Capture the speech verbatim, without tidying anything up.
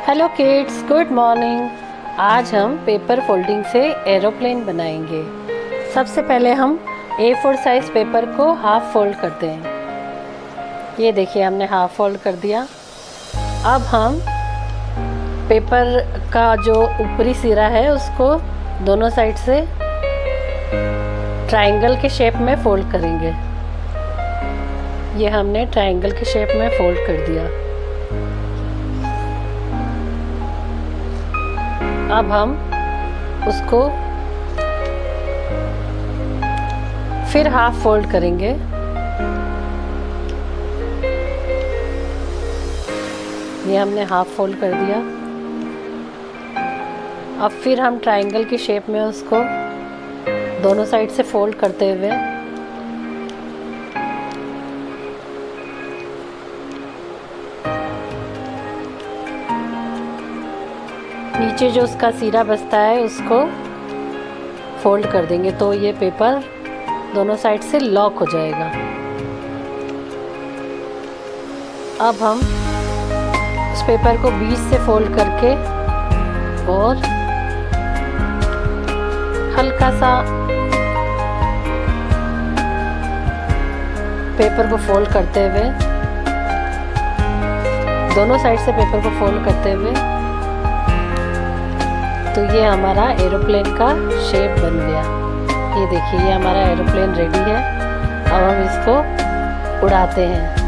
Hello kids, good morning. आज हम paper folding से एरोप्लेन बनाएंगे। सबसे पहले हम ए फोर साइज़ पेपर को हाफ फोल्ड करते हैं। ये देखिए, हमने हाफ फोल्ड कर दिया। अब हम पेपर का जो ऊपरी सिरा है उसको दोनों साइड से ट्रायंगल के शेप में फोल्ड करेंगे। ये हमने ट्रायंगल के शेप में फोल्ड कर दिया। अब हम उसको फिर हाफ फोल्ड करेंगे। ये हमने हाफ फोल्ड कर दिया। अब फिर हम ट्रायंगल की शेप में उसको दोनों साइड से फोल्ड करते हुए नीचे जो उसका सिरा बचता है उसको फोल्ड कर देंगे, तो ये पेपर दोनों साइड से लॉक हो जाएगा। अब हम उस पेपर को बीच से फोल्ड करके और हल्का सा पेपर को फोल्ड करते हुए दोनों साइड से पेपर को फोल्ड करते हुए तो ये हमारा एरोप्लेन का शेप बन गया। ये देखिए, ये हमारा एरोप्लेन रेडी है। अब हम इसको उड़ाते हैं।